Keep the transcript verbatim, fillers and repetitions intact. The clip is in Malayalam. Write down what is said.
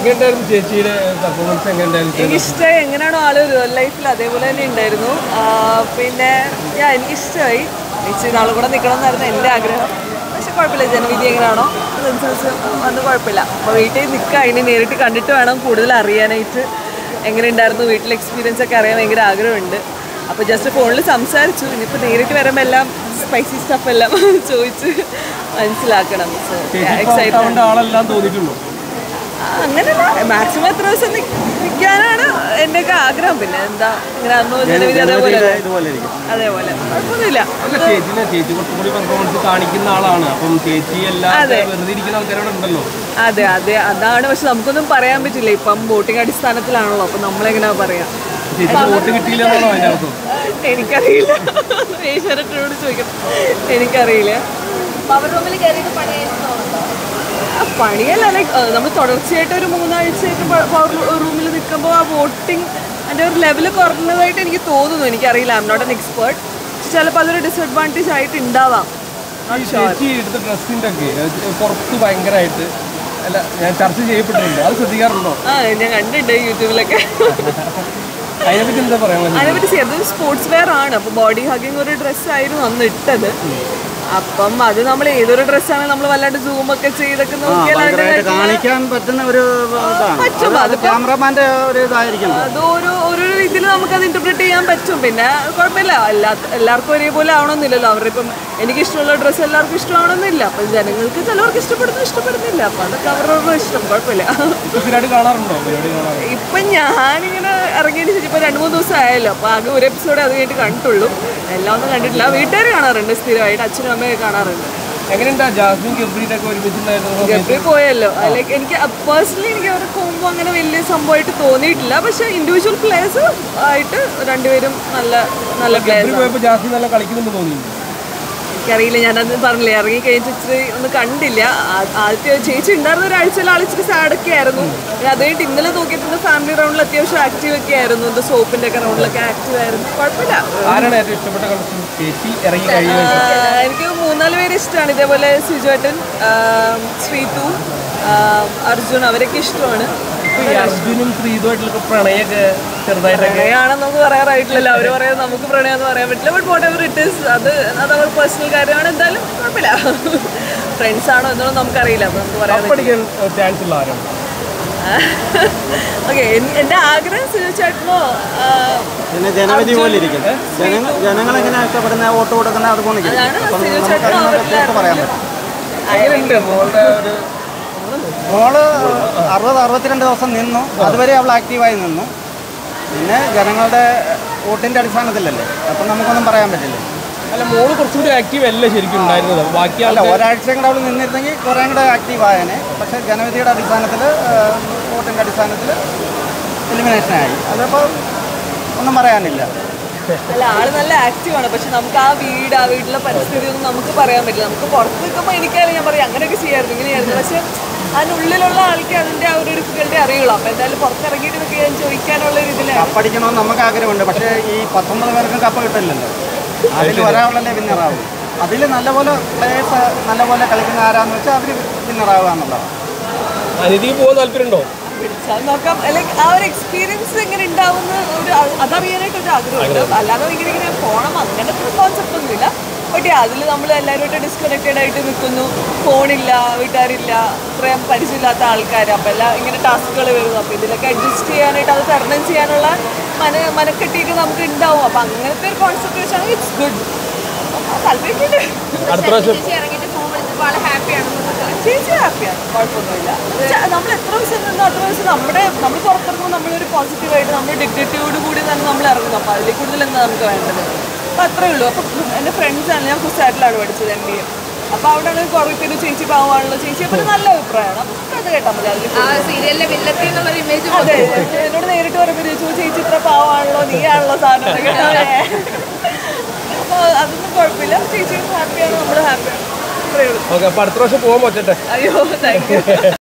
എങ്ങനെയുണ്ടായിരുന്നു ചേച്ചിയുടെ പെർഫോമൻസ്? എങ്ങനെയുണ്ടായിരുന്നു? എനിക്കിഷ്ടമായി. എങ്ങനെയാണോ ആള് റിയൽ ലൈഫിൽ അതേപോലെ തന്നെ ഉണ്ടായിരുന്നു. പിന്നെ ഞാൻ എനിക്കിഷ്ടമായി. ചേച്ചി നാളെ കൂടെ നിൽക്കണം എന്നായിരുന്നു എൻ്റെ ആഗ്രഹം. പക്ഷെ കുഴപ്പമില്ല, ജനവിധി എങ്ങനെയാണോ അതനുസരിച്ച് വന്ന് കുഴപ്പമില്ല. അപ്പോൾ വീട്ടിൽ നിൽക്കുക, അതിനെ നേരിട്ട് കണ്ടിട്ട് വേണം കൂടുതൽ അറിയാനായിട്ട്. എങ്ങനെ ഉണ്ടായിരുന്നു വീട്ടിലെ എക്സ്പീരിയൻസ് ഒക്കെ അറിയാൻ ഭയങ്കര ആഗ്രഹമുണ്ട്. അപ്പോൾ ജസ്റ്റ് ഫോണിൽ സംസാരിച്ചു. ഇനിയിപ്പോൾ നേരിട്ട് വരുമ്പോൾ എല്ലാം സ്പൈസി സ്റ്റഫ് എല്ലാം ചോദിച്ച് മനസ്സിലാക്കണം. സോ എക്സൈറ്റ്മെന്റ് ആളെല്ലാം തോന്നിയിട്ടുണ്ടോ? അങ്ങനെയല്ല, മാക്സിമം എത്ര ദിവസം നിൽക്കാനാണ് എൻ്റെയൊക്കെ ആഗ്രഹം. പിന്നെ എന്താ ഇങ്ങനെ അന്നോ ജനവിധി അതേപോലെ അതേപോലെ കുഴപ്പമൊന്നുമില്ല. ചേച്ചി കുറച്ചുകൂടി പെർഫോമൻസ് കാണിക്കുന്ന ആളാണ്. അപ്പം ചേച്ചി എല്ലാം വെറുതെ ഇരിക്കുന്ന ആൾക്കാരോട് ഉണ്ടല്ലോ. അതെ അതെ അതാണ്. പക്ഷെ നമുക്കൊന്നും പറയാൻ പറ്റില്ല. ഇപ്പം വോട്ടിംഗ് അടിസ്ഥാനത്തിലാണല്ലോ. അപ്പം നമ്മളെങ്ങനെയാ പറയാ? വോട്ട് കിട്ടിയില്ലെന്നാണോ അതിൻ്റെ അർത്ഥം? എനിക്കറിയില്ല, ഏഷ്യാനെറ്റിനോട് ചോദിക്കണം. എനിക്കറിയില്ല. പണിയല്ല, ലൈക്ക് നമ്മൾ തുടർച്ചയായിട്ട് ഒരു മൂന്നാഴ്ചയായിട്ട് പവർ റൂമിൽ നിൽക്കുമ്പോൾ ആ വോട്ടിംഗ് അതിൻ്റെ ഒരു ലെവൽ കുറഞ്ഞതായിട്ട് എനിക്ക് തോന്നുന്നു. എനിക്കറിയില്ല, I am not an expert. ചിലപ്പോൾ അതൊരു ഡിസഡ്വാൻറ്റേജ് ആയിട്ട് ഉണ്ടാവാം. ചേച്ചി എടുത്ത ഡ്രസ്സിൻ്റെ ഒക്കെ പുറത്ത് ഭയങ്കരമായിട്ട് അല്ല ഞാൻ ചർച്ച ചെയ്യപ്പെട്ടിട്ടുണ്ട്. അത് ശ്രദ്ധിക്കാറുണ്ടോ? ആ, ഞാൻ കണ്ടിട്ടുണ്ട് യൂട്യൂബിലൊക്കെ. അതിനെപ്പറ്റി എന്താ പറയാൻ? അതിനെപ്പറ്റി അതൊരു സ്പോർട്സ് വെയർ ആണ്. അപ്പോൾ ബോഡി ഹഗിങ് ഒരു ഡ്രസ്സായിരുന്നു അന്ന് ഇട്ടത്. അപ്പം അത് നമ്മൾ ഏതൊരു ഡ്രസ്സാണ് നമ്മൾ വല്ലാണ്ട് സൂം ഒക്കെ ചെയ്തൊക്കെ നോക്കിയാൽ കാണിക്കാൻ പറ്റുന്ന ഒരു പറ്റും. അത് ക്യാമറമാന്റെ ഒരു ഇതായിരിക്കും. അത് ഓരോ ഓരോ രീതിയിൽ നമുക്കത് ഇന്റർപ്രിറ്റ് ചെയ്യാൻ പറ്റും. പിന്നെ കുഴപ്പമില്ല, എല്ലാ എല്ലാവർക്കും ഒരേപോലെ ആവണമെന്നില്ലല്ലോ. അവരുടെ ഇപ്പം എനിക്കിഷ്ടമുള്ള ഡ്രസ്സ് എല്ലാവർക്കും ഇഷ്ടമാവണമെന്നില്ല. അപ്പം ജനങ്ങൾക്ക് ചിലവർക്ക് ഇഷ്ടപ്പെടുന്നു, ഇഷ്ടപ്പെടുന്നില്ല. അപ്പം അതൊക്കെ അവരുടെ ഇഷ്ടം, കുഴപ്പമില്ല. ഇപ്പം ഞാനിങ്ങനെ ഇറങ്ങിയതിന് ശേഷം ഇപ്പം രണ്ട് മൂന്ന് ദിവസം ആയല്ലോ. അപ്പം ആകെ ഒരു എപ്പിസോഡ് അത് കഴിഞ്ഞിട്ട് കണ്ടിട്ടുള്ളൂ. എല്ലാം ഒന്നും കണ്ടിട്ടില്ല. വീട്ടുകാർ കാണാറുണ്ട് സ്ഥിരമായിട്ട്, അച്ഛനും അമ്മയൊക്കെ കാണാറുണ്ട്. ഗബ്രി പോയല്ലോ. ലൈക്ക് എനിക്ക് പേഴ്സണലി എനിക്ക് അവരുടെ കോമ്പോ അങ്ങനെ വലിയ സംഭവമായിട്ട് തോന്നിയിട്ടില്ല. പക്ഷെ ഇൻഡിവിജ്വൽ പ്ലേയേഴ്സ് ആയിട്ട് രണ്ടുപേരും നല്ല നല്ല പ്ലേയേഴ്സ്. എനിക്കറിയില്ല, ഞാനത് പറഞ്ഞില്ലേ, ഇറങ്ങി കഴിഞ്ഞിട്ട് ഇച്ചിരി ഒന്നും കണ്ടില്ല. ആദ്യത്തെ ചേച്ചി ഉണ്ടായിരുന്ന ഒരാഴ്ചയിൽ ആൾ ഇച്ചിരി സാഡൊക്കെ ആയിരുന്നു. അത് കഴിഞ്ഞിട്ട് ഇന്നലെ നോക്കിയിട്ട് ഫാമിലി റൗണ്ടിൽ അത്യാവശ്യം ആക്റ്റീവ് ഒക്കെ ആയിരുന്നു. എന്താ സോപ്പിന്റെ ഒക്കെ റൗണ്ടിലൊക്കെ ആക്റ്റീവ് ആയിരുന്നു. കുഴപ്പമില്ല. എനിക്ക് മൂന്നാല് പേര് ഇഷ്ടമാണ്. ഇതേപോലെ സിജുവേട്ടൻ, ശ്രീതു, അർജുൻ, അവരൊക്കെ ഇഷ്ടമാണ്. അർജുനും ശ്രീതുമായിട്ടുള്ള പ്രണയൊക്കെ പ്രണയാണെന്നൊന്നും പറയാറായിട്ടില്ലല്ലോ. അവർ പറയാൻ നമുക്ക് പ്രണയം എന്ന് പറയാൻ പറ്റില്ല. But whatever it is, അത് അത് അവർ പേഴ്സണൽ കാര്യമാണ്. എന്തായാലും കുഴപ്പമില്ല. ഫ്രണ്ട്സ് ആണോ എന്നൊന്നും നമുക്കറിയില്ല. അപ്പം നമുക്ക് പറയാൻ ഓക്കെ. എൻ്റെ ആഗ്രഹം സിജുചേട്ടനോ പിന്നെ ജനവിധി പോലെ ഇരിക്കും. ജനങ്ങൾ എങ്ങനെ ഇഷ്ടപ്പെടുന്ന വോട്ട് കൊടുക്കുന്ന അതുപോലെ പറയാൻ പറ്റും. മോള് അറുപത് അറുപത്തിരണ്ട് ദിവസം നിന്നു. അതുവരെ അവൾ ആക്റ്റീവായി നിന്നു. പിന്നെ ജനങ്ങളുടെ വോട്ടിൻ്റെ അടിസ്ഥാനത്തിലല്ലേ, അപ്പം നമുക്കൊന്നും പറയാൻ പറ്റില്ല. അല്ല, മോള് കുറച്ചുകൂടി ആക്റ്റീവ് അല്ല ശരിക്കും ഉണ്ടായിരുന്നത്. ബാക്കി അല്ല, ഒരാഴ്ചയും കൂടെ അവൾ നിന്നിരുന്നെങ്കിൽ കുറേ കൂടെ ആക്റ്റീവ് ആയേനെ. പക്ഷേ ജനവിധിയുടെ അടിസ്ഥാനത്തിൽ, വോട്ടിൻ്റെ അടിസ്ഥാനത്തിൽ എലിമിനേഷനായി. അതപ്പോൾ ഒന്നും പറയാനില്ല. അല്ല, ആള് നല്ല ആക്റ്റീവാണ്. പക്ഷെ നമുക്ക് ആ വീട് ആ വീട്ടിലെ പരിസ്ഥിതി ഒന്നും നമുക്ക് പറയാൻ പറ്റില്ല. നമുക്ക് പുറത്ത് നിൽക്കുമ്പോൾ എനിക്കായാലും ഞാൻ പറയാം അങ്ങനെയൊക്കെ ചെയ്യായിരുന്നു, ഇങ്ങനെയായിരുന്നു. പക്ഷെ അതിനുള്ളിലുള്ള ആൾക്ക് അതിൻ്റെ ആ ഒരു ഡിഫിക്കൽറ്റി അറിയുള്ളൂ. അപ്പോൾ എന്തായാലും പുറത്തിറങ്ങിയിട്ട് ഇതൊക്കെ ഞാൻ ചോദിക്കാനുള്ള ഒരു ഇതിലാണ്. കപ്പടിക്കണമെന്ന് നമുക്ക് ആഗ്രഹമുണ്ട്. പക്ഷേ ഈ പത്തൊമ്പത് പേർക്കും കപ്പ കിട്ടില്ലല്ലോ. അതിൽ ഒരാളല്ലേ വിന്നറാവും. അതിൽ നല്ലപോലെ പ്ലേയേഴ്സ് നല്ലപോലെ കളിക്കുന്ന ആരാന്ന് വെച്ചാൽ അവർ വിന്നറാവുക എന്നുള്ളതാണ്. അനിതിക്ക് പോകാൻ താല്പര്യമുണ്ടോ? പിടിച്ചാൽ നോക്കാം. ലൈക്ക് ആ ഒരു എക്സ്പീരിയൻസ് എങ്ങനെ ഉണ്ടാവുന്ന ഒരു അതറിയാനായിട്ട് ഒരു ആഗ്രഹമുണ്ട്. അല്ലാതെ ഇങ്ങനെ ഇങ്ങനെ പോകണം അങ്ങനത്തെ ഒരു കോൺസെപ്റ്റ് ഒന്നുമില്ല. ബട്ട് അതിൽ നമ്മൾ എല്ലാവരുമായിട്ട് ഡിസ്കണക്റ്റഡ് ആയിട്ട് നിൽക്കുന്നു. ഫോണില്ല, വീട്ടുകാരില്ല, ഇത്രയും പരിചയമില്ലാത്ത ആൾക്കാർ. അപ്പോൾ എല്ലാം ഇങ്ങനെ ടാസ്കുകൾ വരുന്നു. അപ്പോൾ ഇതിലൊക്കെ അഡ്ജസ്റ്റ് ചെയ്യാനായിട്ട് അത് തരണം ചെയ്യാനുള്ള മന മനക്കെട്ടിയൊക്കെ നമുക്ക് ഉണ്ടാവും. അപ്പോൾ അങ്ങനത്തെ ഒരു കോൺസെപ്റ്റ് വെച്ചാണെങ്കിൽ ഇറ്റ്സ് ഗുഡ്. താല്പര്യമുണ്ട്. ചേച്ചി ഹാപ്പിയാണ്, കുഴപ്പമൊന്നുമില്ല. നമ്മൾ എത്ര ദിവസം നിന്നോ അത്ര ദിവസം നമ്മുടെ നമ്മൾ പുറത്തിറങ്ങുമ്പോൾ നമ്മളൊരു പോസിറ്റീവായിട്ട് നമ്മൾ ഡിഗ്നിറ്റിയോട് കൂടി തന്നെ നമ്മൾ ഇറങ്ങുന്നു. അപ്പോൾ അതിൽ കൂടുതൽ എന്താ നമുക്ക് വേണ്ടത്? അപ്പോൾ അത്രേ ഉള്ളൂ. അപ്പോൾ എൻ്റെ ഫ്രണ്ട്സാണ്, ഞാൻ കുസാറ്റിലാണ് പഠിച്ചത് എം ബി എ. അപ്പോൾ അവിടെയാണ് കുറേ പേര് ചേച്ചി പാവമാണല്ലോ, ചേച്ചി അപ്പോൾ നല്ല അഭിപ്രായമാണ്. അപ്പോൾ അത് കേട്ടാൽ മതി. അതെ, എന്നോട് നേരിട്ട് പറയുമ്പോൾ ചോദിച്ചു ചേച്ചി ഇത്ര പാവമാണല്ലോ, നീ ആണല്ലോ സാധനം. അപ്പോൾ അതൊന്നും കുഴപ്പമില്ല. ചേച്ചി ഹാപ്പിയാണ്, നമ്മൾ ഹാപ്പിയാണ്. അത്രേ ഉള്ളൂ. അടുത്ത പ്രാവശ്യം പോകാൻ പറ്റട്ടെ. അയ്യോ, താങ്ക് യു.